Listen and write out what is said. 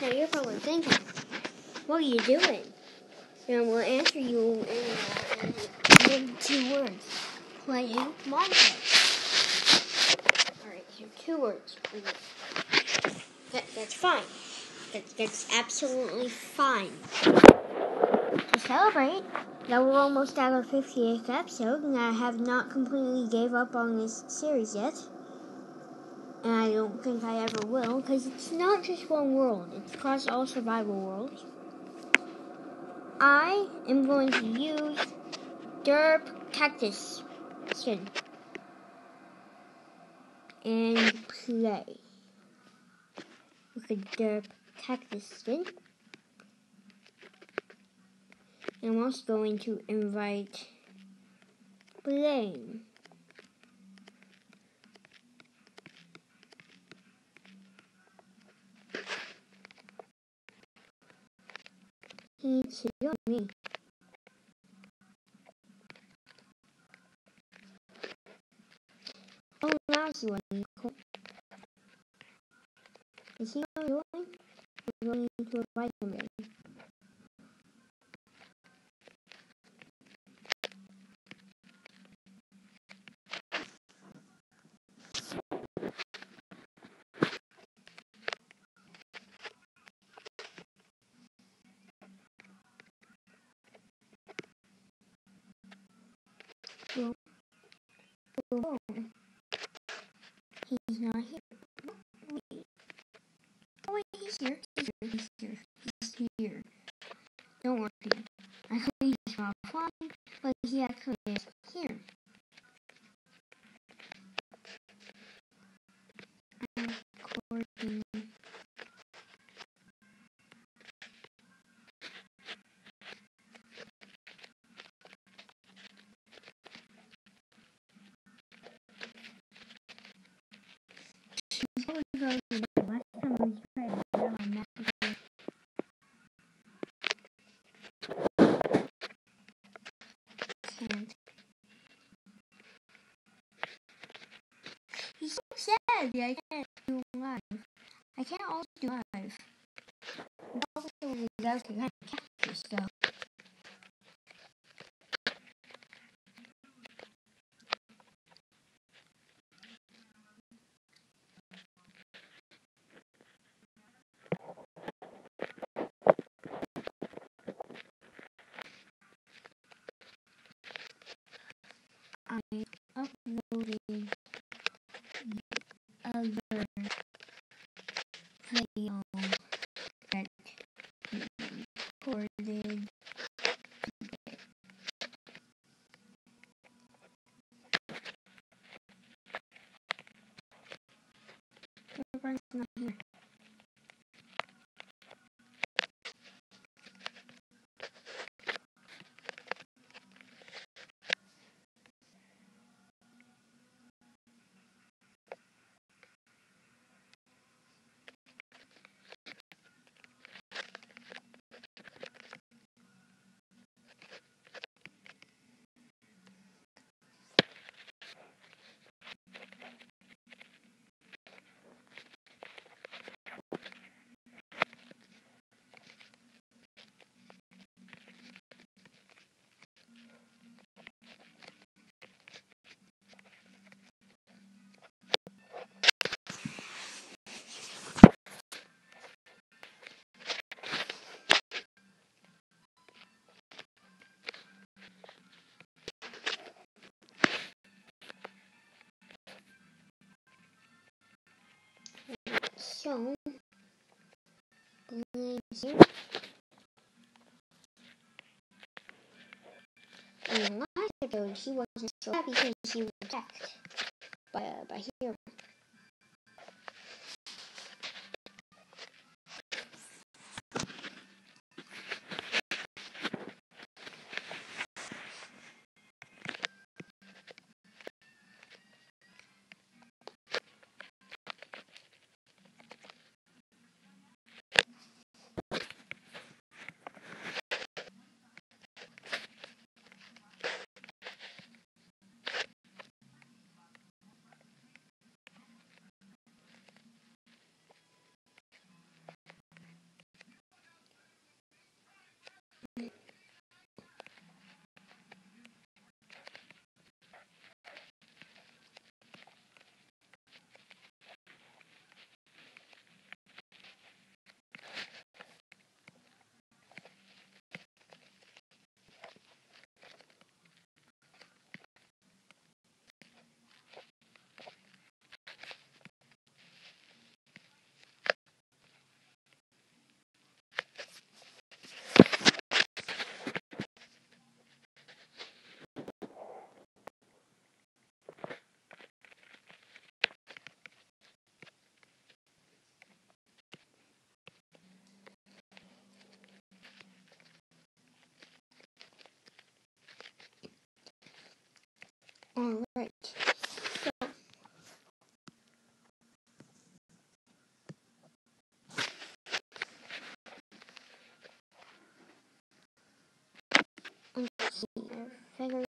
Now you're probably thinking, what are you doing? And I will answer you in 2 words. Playing Minecraft. Alright, here 2 words. That's fine. That's absolutely fine. To celebrate that we're almost at our 50th episode, and I have not completely gave up on this series yet. And I don't think I ever will, because it's not just one world. It's across all survival worlds. I am going to use Derp Cactus skin and play with the Derp Cactus skin. And I'm also going to invite Blaine. He needs to join me. Oh, now I see what I'm doing. Is he going to join? I'm going to invite him in. Oh, he's not here. Wait. Oh, wait, he's here. He's here. Don't worry. I thought he just got offline, but he actually is here. I'm recording. He's so sad that I can't do live. I can't also do live. Also, without the kind of cactus though. I uploaded the other video that recorded. Everyone's not here. So, Blaine's here. And last episode, he wasn't so happy because he was attacked by Hero. figure